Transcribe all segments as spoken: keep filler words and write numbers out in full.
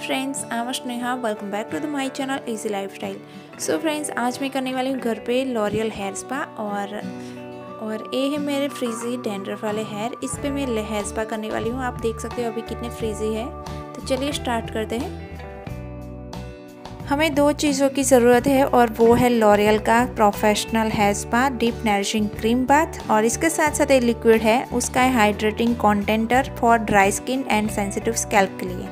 Friends, I am Sneha. Welcome back to the my channel easy lifestyle. So friends, आज मैं करने वाली हूँ घर पे लॉरियल हेयर स्पा और और ये है मेरे फ्रीजी डैंड्रफ वाले हेयर। इस पे मैं हेयर स्पा करने वाली हूँ। आप देख सकते हो अभी कितने फ्रीजी है। तो चलिए स्टार्ट करते हैं। हमें दो चीज़ों की ज़रूरत है और वो है लॉरियल का professional hair spa deep nourishing cream bath, और इसके साथ साथ एक लिक्विड है, उसका है hydrating concentrate for dry skin and sensitive scalp के लिए।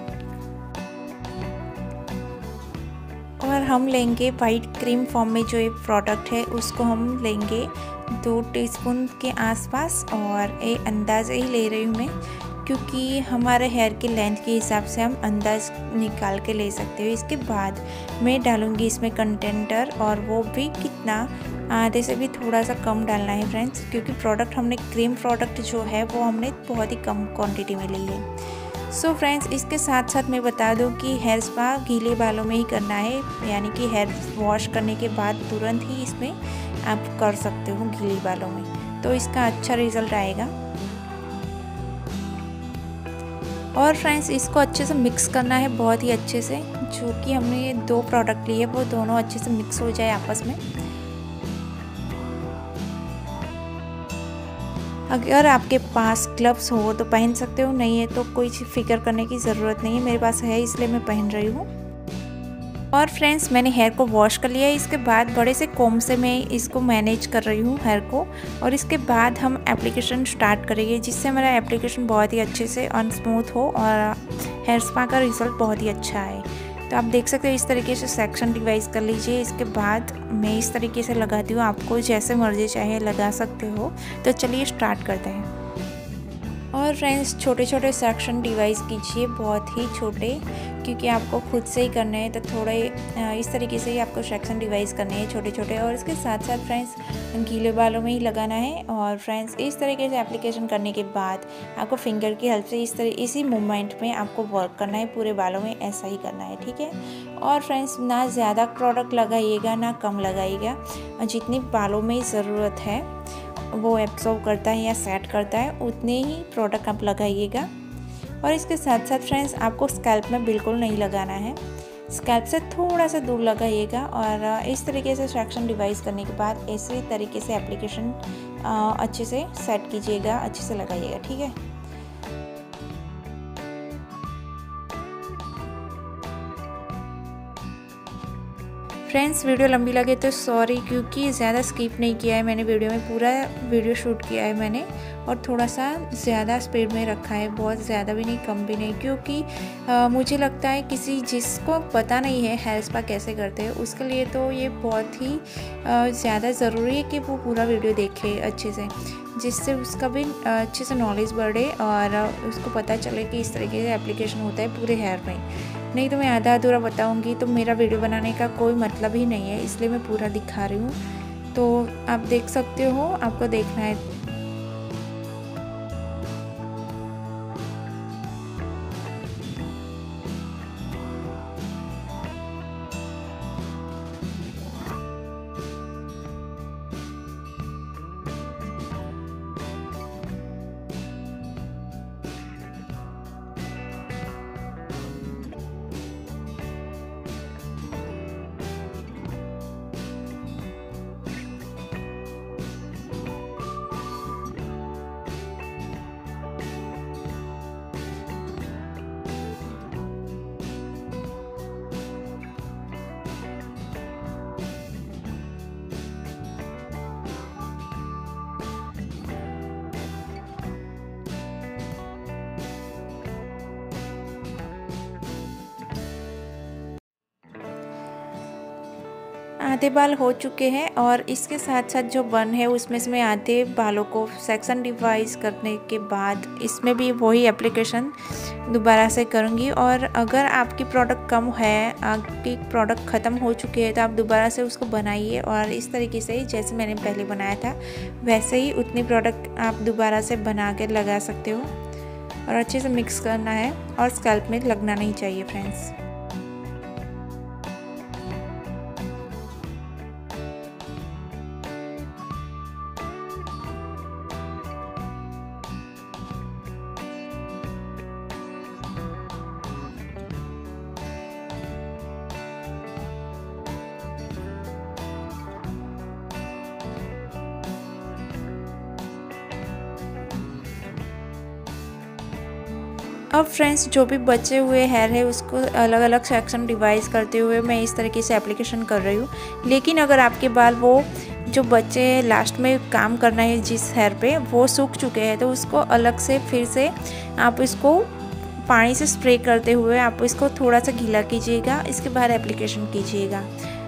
और हम लेंगे वाइट क्रीम फॉर्म में जो ये प्रोडक्ट है उसको हम लेंगे दो टीस्पून के आसपास, और ये अंदाज़ ही ले रही हूँ मैं क्योंकि हमारे हेयर की लेंथ के हिसाब से हम अंदाज निकाल के ले सकते हो। इसके बाद मैं डालूँगी इसमें कंटेंटर, और वो भी कितना, आधे से भी थोड़ा सा कम डालना है फ्रेंड्स, क्योंकि प्रोडक्ट हमने क्रीम प्रोडक्ट जो है वो हमने बहुत ही कम क्वांटिटी में ली है। सो so फ्रेंड्स, इसके साथ साथ मैं बता दूं कि हेयर स्पा गीले बालों में ही करना है, यानी कि हेयर वॉश करने के बाद तुरंत ही इसमें आप कर सकते हो गीले बालों में, तो इसका अच्छा रिजल्ट आएगा। और फ्रेंड्स, इसको अच्छे से मिक्स करना है बहुत ही अच्छे से, जो कि हमने ये दो प्रोडक्ट लिए वो दोनों अच्छे से मिक्स हो जाए आपस में। अगर आपके पास ग्लव्स हो तो पहन सकते हो, नहीं है तो कोई फिक्र करने की ज़रूरत नहीं है। मेरे पास है इसलिए मैं पहन रही हूँ। और फ्रेंड्स, मैंने हेयर को वॉश कर लिया है। इसके बाद बड़े से कोम से मैं इसको मैनेज कर रही हूँ हेयर को, और इसके बाद हम एप्लीकेशन स्टार्ट करेंगे, जिससे मेरा एप्लीकेशन बहुत ही अच्छे से और स्मूथ हो और हेयर स्पा का रिज़ल्ट बहुत ही अच्छा आए। तो आप देख सकते हो इस तरीके से सेक्शन डिवाइस कर लीजिए। इसके बाद मैं इस तरीके से लगाती हूँ, आपको जैसे मर्जी चाहे लगा सकते हो। तो चलिए स्टार्ट करते हैं। और फ्रेंड्स, छोटे छोटे सेक्शन डिवाइस कीजिए, बहुत ही छोटे, क्योंकि आपको खुद से ही करना है। तो थोड़े इस तरीके से ही आपको सेक्शन डिवाइस करने हैं छोटे छोटे, और इसके साथ साथ फ्रेंड्स गीले बालों में ही लगाना है। और फ्रेंड्स, इस तरीके से एप्लीकेशन करने के बाद आपको फिंगर की हेल्प से इस तरह इसी मूवमेंट में आपको वर्क करना है, पूरे बालों में ऐसा ही करना है, ठीक है। और फ्रेंड्स, ना ज़्यादा प्रोडक्ट लगाइएगा ना कम लगाइएगा, जितनी बालों में ज़रूरत है वो एब्सॉर्ब करता है या सेट करता है उतने ही प्रोडक्ट आप लगाइएगा। और इसके साथ साथ फ्रेंड्स, आपको स्कैल्प में बिल्कुल नहीं लगाना है, स्कैल्प से थोड़ा सा दूर लगाइएगा। और इस तरीके से सेक्शन डिवाइस करने के बाद इसी तरीके से एप्लीकेशन अच्छे से सेट कीजिएगा, अच्छे से लगाइएगा, ठीक है। फ्रेंड्स, वीडियो लंबी लगे तो सॉरी, क्योंकि ज़्यादा स्किप नहीं किया है मैंने वीडियो में, पूरा वीडियो शूट किया है मैंने, और थोड़ा सा ज़्यादा स्पीड में रखा है, बहुत ज़्यादा भी नहीं कम भी नहीं, क्योंकि आ, मुझे लगता है किसी जिसको पता नहीं है हेयर स्पा कैसे करते हैं उसके लिए तो ये बहुत ही ज़्यादा ज़रूरी है कि वो पूरा वीडियो देखे अच्छे से, जिससे उसका भी अच्छे से नॉलेज बढ़े और उसको पता चले कि इस तरीके से एप्लीकेशन होता है पूरे हेयर में। नहीं तो मैं आधा अधूरा बताऊंगी तो मेरा वीडियो बनाने का कोई मतलब ही नहीं है, इसलिए मैं पूरा दिखा रही हूँ। तो आप देख सकते हो, आपको देखना है। आधे बाल हो चुके हैं, और इसके साथ साथ जो बन है उसमें से मैं आधे बालों को सेक्शन डिवाइस करने के बाद इसमें भी वही एप्लीकेशन दोबारा से करूँगी। और अगर आपकी प्रोडक्ट कम है, आपकी प्रोडक्ट ख़त्म हो चुकी है, तो आप दोबारा से उसको बनाइए, और इस तरीके से ही जैसे मैंने पहले बनाया था वैसे ही उतनी प्रोडक्ट आप दोबारा से बना के लगा सकते हो। और अच्छे से मिक्स करना है, और स्कैल्प में लगना नहीं चाहिए फ्रेंड्स। अब फ्रेंड्स जो भी बचे हुए हेयर है उसको अलग अलग सेक्शन डिवाइड करते हुए मैं इस तरीके से एप्लीकेशन कर रही हूँ। लेकिन अगर आपके बाल वो जो बच्चे लास्ट में काम करना है जिस हेयर पे वो सूख चुके हैं तो उसको अलग से फिर से आप इसको पानी से स्प्रे करते हुए आप इसको थोड़ा सा गीला कीजिएगा, इसके बाद एप्लीकेशन कीजिएगा।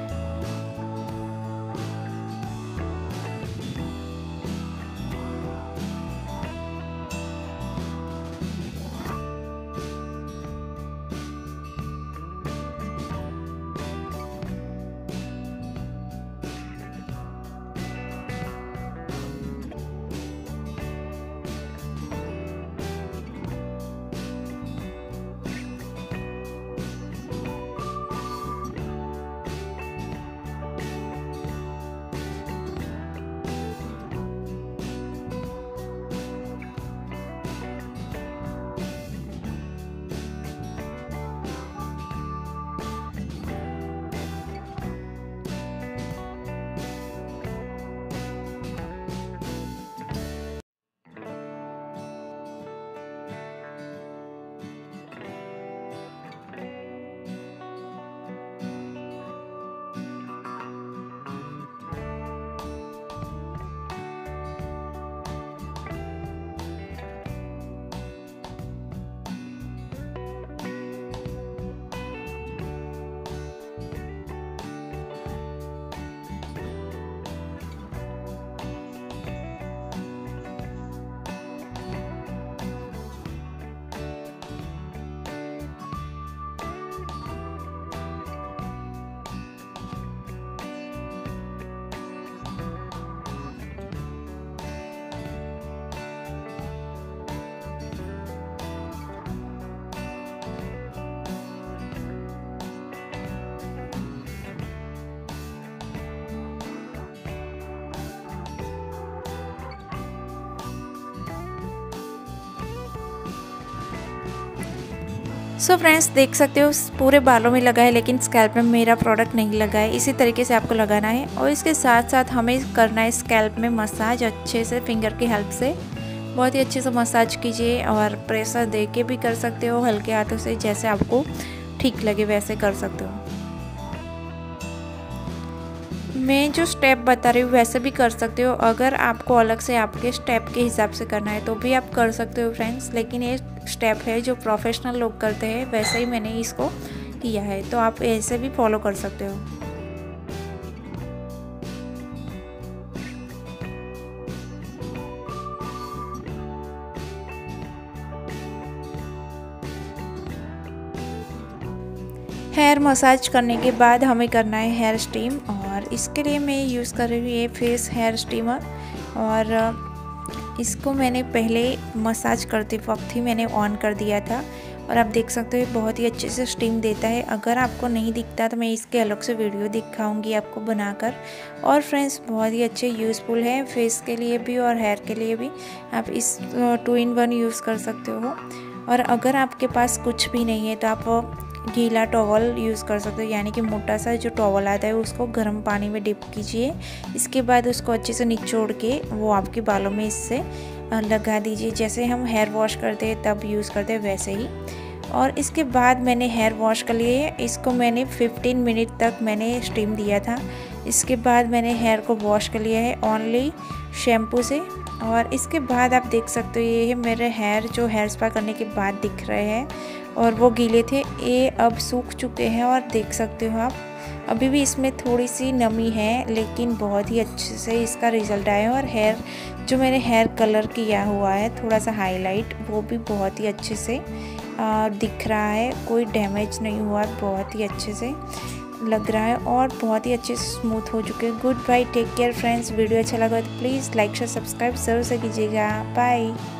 सो so फ्रेंड्स देख सकते हो पूरे बालों में लगा है लेकिन स्कैल्प में मेरा प्रोडक्ट नहीं लगा है। इसी तरीके से आपको लगाना है और इसके साथ साथ हमें करना है स्कैल्प में मसाज अच्छे से फिंगर की हेल्प से। बहुत ही अच्छे से मसाज कीजिए और प्रेशर दे के भी कर सकते हो, हल्के हाथों से जैसे आपको ठीक लगे वैसे कर सकते हो। मैं जो स्टेप बता रही हूँ वैसे भी कर सकते हो। अगर आपको अलग से आपके स्टेप के हिसाब से करना है तो भी आप कर सकते हो फ्रेंड्स, लेकिन ये स्टेप है जो प्रोफेशनल लोग करते हैं वैसे ही मैंने इसको किया है, तो आप ऐसे भी फॉलो कर सकते हो। हेयर मसाज करने के बाद हमें करना है हेयर स्टीम, और इसके लिए मैं यूज़ कर रही हूँ ये फेस हेयर स्टीमर। और इसको मैंने पहले मसाज करते वक्त ही मैंने ऑन कर दिया था और आप देख सकते हो बहुत ही अच्छे से स्टीम देता है। अगर आपको नहीं दिखता तो मैं इसके अलग से वीडियो दिखाऊंगी आपको बनाकर। और फ्रेंड्स बहुत ही अच्छे यूज़फुल है फेस के लिए भी और हेयर के लिए भी। आप इस टू इन वन यूज़ कर सकते हो। और अगर आपके पास कुछ भी नहीं है तो आप गीला टॉवल यूज़ कर सकते हो, यानी कि मोटा सा जो टॉवल आता है उसको गर्म पानी में डिप कीजिए। इसके बाद उसको अच्छे से निचोड़ के वो आपके बालों में इससे लगा दीजिए, जैसे हम हेयर वॉश करते हैं तब यूज़ करते हैं वैसे ही। और इसके बाद मैंने हेयर वॉश कर लिए, इसको मैंने पंद्रह मिनट तक मैंने स्टीम दिया था। इसके बाद मैंने हेयर को वॉश कर लिया है ओनली शैम्पू से। और इसके बाद आप देख सकते हो ये है मेरे हेयर जो हेयर स्पा करने के बाद दिख रहे हैं, और वो गीले थे ये अब सूख चुके हैं। और देख सकते हो आप अभी भी इसमें थोड़ी सी नमी है, लेकिन बहुत ही अच्छे से इसका रिज़ल्ट आया है। और हेयर जो मैंने हेयर कलर किया हुआ है थोड़ा सा हाईलाइट, वो भी बहुत ही अच्छे से आ, दिख रहा है, कोई डैमेज नहीं हुआ, बहुत ही अच्छे से लग रहा है और बहुत ही अच्छे से स्मूथ हो चुके हैं। Goodbye, take care friends. Video अच्छा लगा तो प्लीज़ लाइक शेयर सब्सक्राइब जरूर से कीजिएगा। बाय।